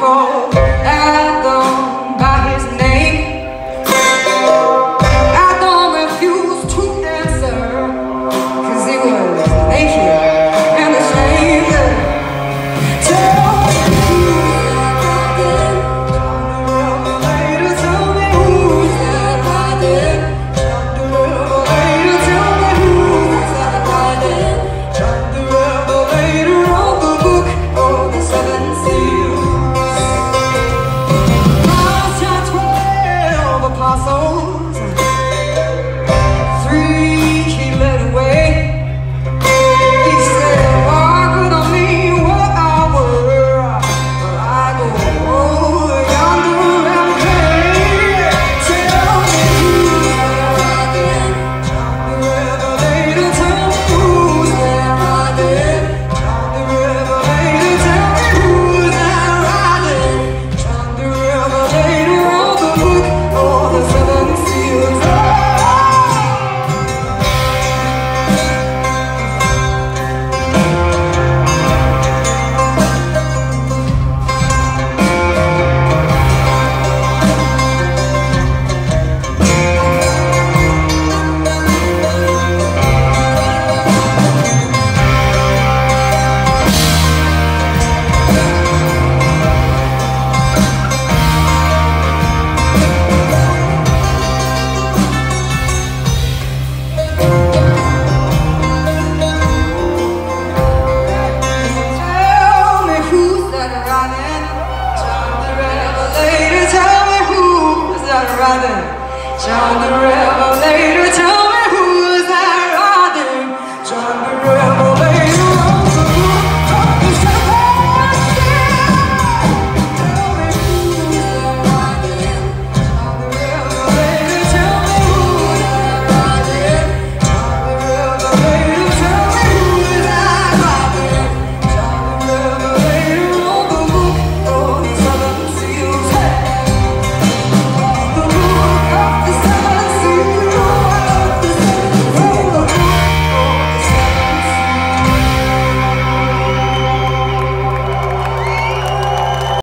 called Adam by his name. Adam refused to answer, 'cause he was naked and ashamed. Tell me who's that riding? Tell me who's that riding? Tell me who's that riding? The revelator of the book of the seven seals. Christ had 12 apostles, 3 he led away. He said, "Walk with me what I were, but I go over yonder and pray." Tell me who's that riding? The revelator, tell me who's that riding? The revelator, tell me who's that riding? The revelator of the book of the seven seals. Tell me who's that riding? John the Revelator, tell me who's that riding? John the Revelator, tell